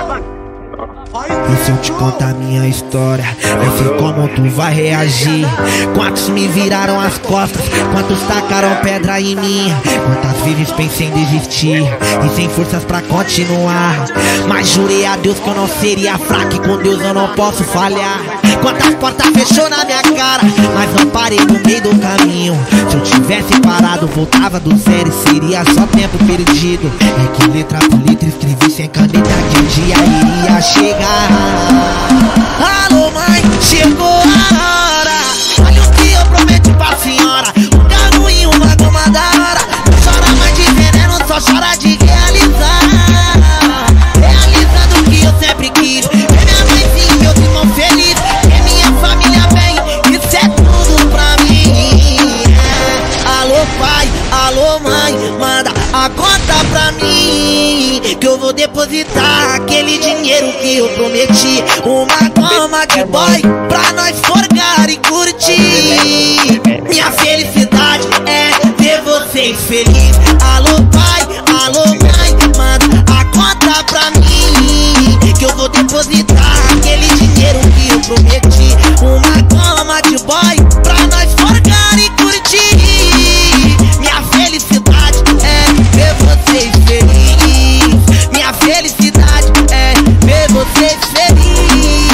E se eu te contar a minha história, eu sei como tu vai reagir. Quantos me viraram as costas, quantos tacaram pedra em mim, quantas vezes pensei em desistir e sem forças pra continuar. Mas jurei a Deus que eu não seria fraco, e com Deus eu não posso falhar. Quantas portas fechou na minha cara, mas não parei no meio do caminho. Se eu tivesse parado, voltava do zero e seria só tempo perdido. É que letra por letra escrevi sem caneta que um dia iria chegar. Alô mãe, chegou a hora. Olha o que eu prometi pra senhora, um carro e uma goma da hora. Não chora mais de veneno, só chora de realizar. Realizando o que eu sempre quis, ver minha mãezinha e meus irmãos felizes, ver minha família bem, isso é tudo pra mim. Alô pai, alô mãe, manda a conta pra mim, que eu vou depositar aquele dinheiro que eu prometi. Uma goma de boy pra nós forgar e curtir. Minha felicidade é ver vocês felizes. Alô pai, alô mãe, manda a conta pra mim, que eu vou depositar aquele dinheiro que eu prometi. Uma goma de boy pra nós forgar e curtir. Minha felicidade é ver vocês felizes. Minha felicidade é ver vocês felizes.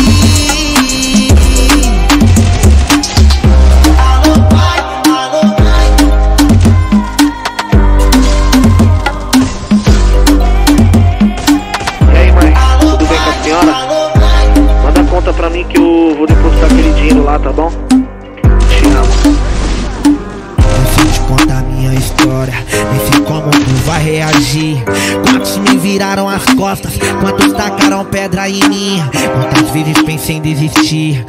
Alô pai, alô mãe. E aí mãe, tudo bem com a senhora? Manda a conta pra mim que eu vou depositar aquele dinheiro lá, tá bom? Te amo. Se eu te contar a minha história, nem sei como tu vai reagir. Quantos me viraram as costas, quantos tacaram pedra em mim, quantas vezes pensei em desistir.